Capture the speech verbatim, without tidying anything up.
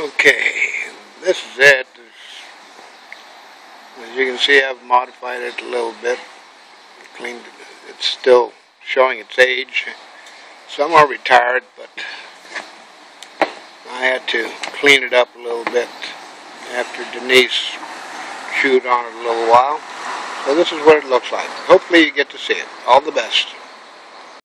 Okay, this is it. As you can see, I've modified it a little bit. Cleaned it. It's still showing its age. Some are retired, but I had to clean it up a little bit after Denise chewed on it a little while. So this is what it looks like. Hopefully you get to see it. All the best.